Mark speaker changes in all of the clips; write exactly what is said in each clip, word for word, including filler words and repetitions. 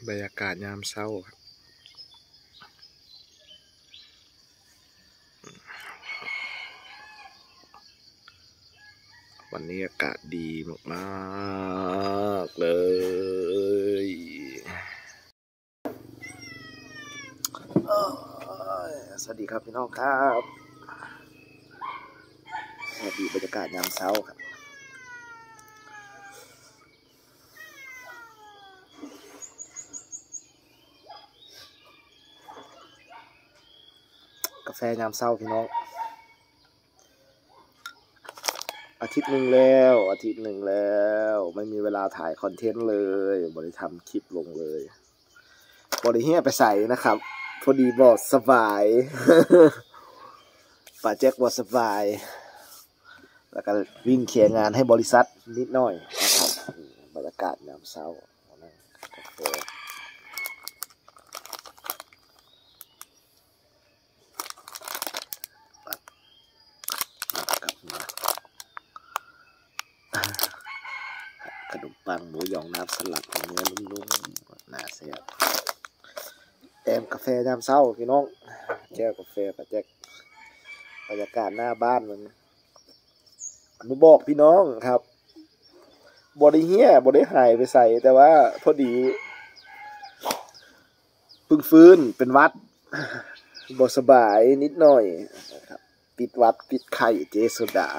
Speaker 1: บรรยากาศยามเช้าครับวันนี้อากาศดีมากๆเลยสวัสดีครับพี่น้องครับสวัสดีบรรยากาศยามเช้าครับกาแฟยามเช้าพี่น้องอาทิตย์หนึ่งแล้วอาทิตย์หนึ่งแล้วไม่มีเวลาถ่ายคอนเทนต์เลยบริทำคลิปลงเลยบริเฮียไปใส่นะครับพอดีบอดสบายป่าแจ็คบอดสบายแล้วก็วิ่งเคลียร์งานให้บริษัทนิดหน่อยนะครับบรรยากาศยามเช้าขนมปังหมูหยองน้ำสลัดเนื้อนุ่มๆน่าเสียบแอมกาแฟยามเช้าพี่น้องแก้วกาแฟป่าแจ็คบรรยากาศหน้าบ้านมันมาบอกพี่น้องครับบริเฮียบริหายไปใส่แต่ว่าพอดีพึ่งฟื้นเป็นวัดบสบายนิดหน่อยครับปิดวัดปิดไข่เจโซดา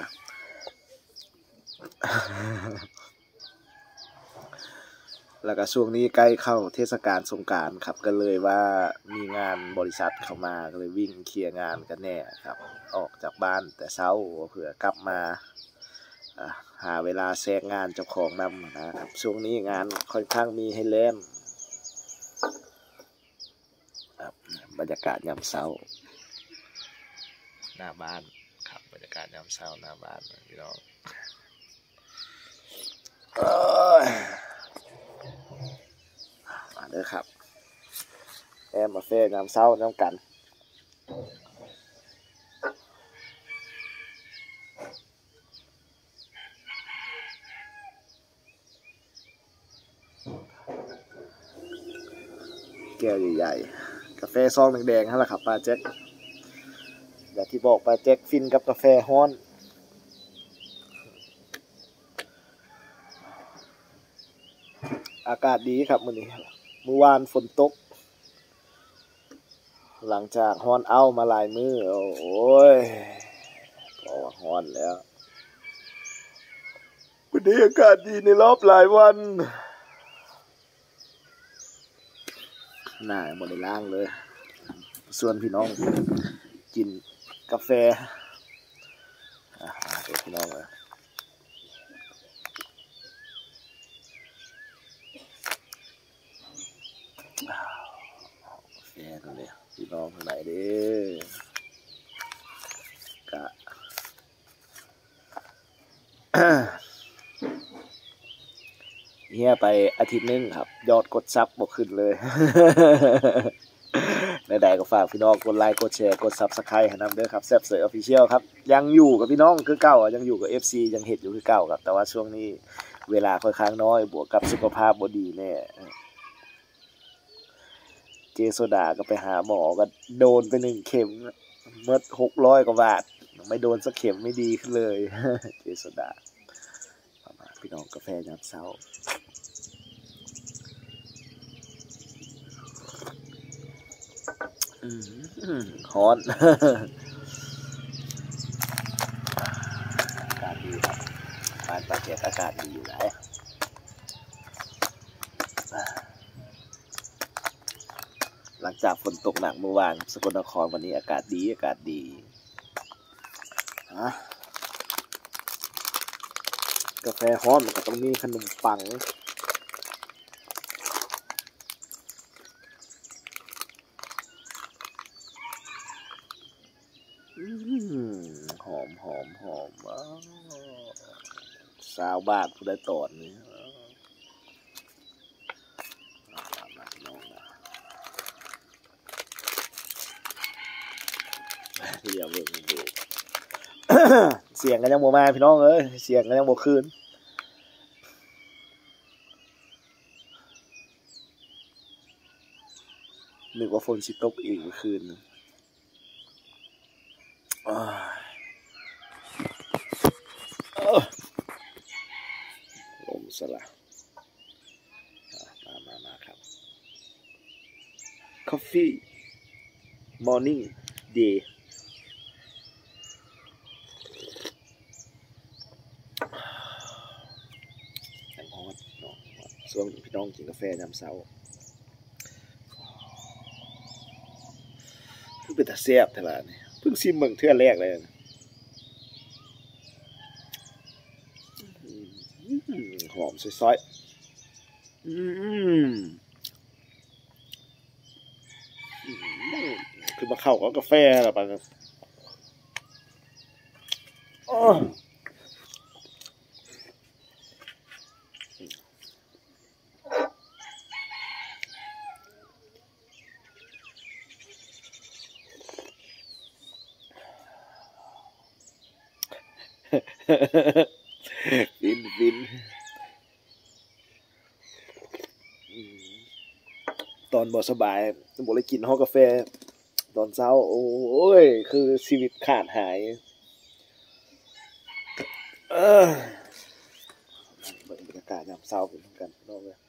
Speaker 1: แล้วก็ช่วงนี้ใกล้เข้าเทศกาลสงกรานต์ครับก็เลยว่ามีงานบริษัทเข้ามาก็เลยวิ่งเคลียร์งานกันแน่ครับออกจากบ้านแต่เช้าเผื่อกลับมาหาเวลาแทรกงานเจ้าของนำนะครับช่วงนี้งานค่อนข้างมีให้เล่นบรรยากาศยามเช้าหน้าบ้านครับบรรยากาศยามเช้าหน้าบ้านพี่น้องมาเด้อครับแอมมาเฟ่ยามเช้าน้ำกันแก้วใหญ่ๆกาแฟซองแดงๆนั่นแหละครับป้าแจ็คอย่างที่บอกป้าแจ็คฟินกับกาแฟฮ้อนอากาศดีครับมื้อนี้เมื่อวานฝนตกหลังจากฮ้อนเอามาหลายมื้อโอ้ยก็ว่าฮ้อนแล้ววันนี้อากาศดีในรอบหลายวันหน้าบ่ได้ล้างเลยส่วนพี่น้องกินกาแฟอ่ะเดี๋ยวพี่น้องเลยกาแฟนั่นเลยพี่น้องทางไหนเด้อกะเฮียไปอาทิตย์นึงครับยอดกดซับบ่ขึ้นเลยใดๆก็ฝากพี่น้องกดไลค์กดแชร์กดซับสไครบ์ให้นำเด้อครับแซ่บเสยออฟฟิเชียลครับยังอยู่กับพี่น้องคือเก่ายังอยู่กับ เอฟ ซี ยังเฮ็ดอยู่คือเก่าครับแต่ว่าช่วงนี้เวลาค่อนข้างน้อยบวกกับสุขภาพบ่ดีแน่เจโซดาก็ไปหาหมอก็โดนไปหนึ่งเข็มเมื่อหกร้อยกว่าบาทไม่โดนสักเข็มไม่ดีขึ้นเลยเจโซดาพี่น้องกาแฟยามเช้าฮ้อนอากาศดีครับบ้านปากเกร็ดอากาศดีอยู่แล้วหลังจากฝนตกหนักเมื่อวานสกลนครวันนี้อากาศดีอากาศดีกาแฟฮ้อนมันก็ต้องมีขนมปังหอมหอมหอมสาวบาทผู้ได้ตอนนี้เดี๋ยวเบิ่งดูเสียงกันยังบ่มาพี่น้องเอ้ยเสียงกันยังบ่คืน หนึกว่าฝนสิตกอีกเมื่อคืนน่ะอ้ายเออลมซะละอ่ะมามาๆๆครับ Coffee Morning Day แอลกอฮอล์เนาะส่วนพี่น้องกินกาแฟยามเช้าคือเป็นตาแซ่บแท้ล่ะนี่เพิ่งชิมเบิ่งเทื่อแรกเลยนะอื้อฮือหอมซอยๆอืมอื้อฮือคือมาเข้ากับกาแฟแล้วบัดนี้อ้อ ฟินฟินอืมตอนบ่สบายบ่ได้กินฮอกกาแฟตอนเช้าโอ้ยคือชีวิตขาดหายเออเบิ่งบรรยากาศยามเช้าเป็นกันพี่น้องเอ้ย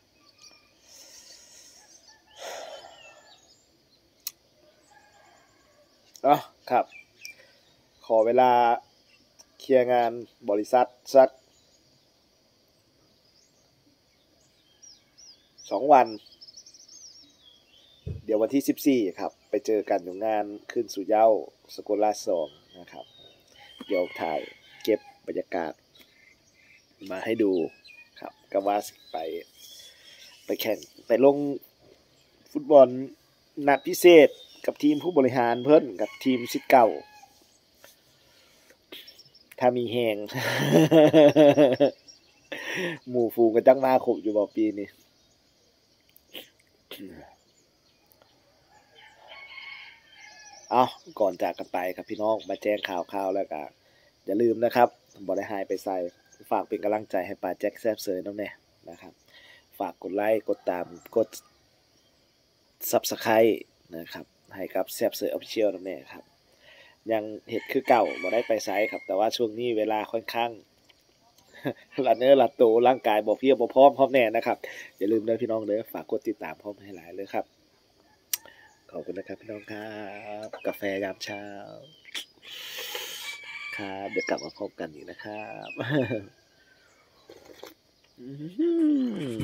Speaker 1: อ้าวครับขอเวลาเคลียร์งานบริษัทสักสองวันเดี๋ยววันที่สิบสี่ครับไปเจอกันอยู่งานคืนสู่เหย้าสกลราชสองนะครับเดี๋ยวถ่ายเก็บบรรยากาศมาให้ดูครับก็ว่าสิไปไปแข่งไปลงฟุตบอลนัดพิเศษกับทีมผู้บริหารเพิ่นกับทีมศิษย์เก่าถ้ามีแฮง หมู่ฝูงก็จักมาครบอยู่บ่ปีนี้อ้าวก่อนจากกันไปครับพี่น้องมาแจ้งข่าวๆแล้วก็อย่าลืมนะครับบ่ได้หายไปไสฝากเป็นกำลังใจให้ปาแจ็คแซ่บเสยนำแหน่นะครับฝากกดไลค์กดตามกด Subscribe นะครับให้กับแซ่บเสย Official นำแหน่ครับยังเฮ็ดคือเก่าบ่ได้ไปไสครับแต่ว่าช่วงนี้เวลาค่อนข้าง ละเนื้อละตัวร่างกายบ่เพรียบ่พร้อมพร้อมแน่นะครับอย่าลืมเด้อพี่น้องเด้อฝากกดติดตามพร้อมให้หลายเลยครับขอบคุณนะครับพี่น้องครับกาแฟยามเช้าครับเดี๋ยวกลับมาพบกันอีกนะครับ อื้อฮือ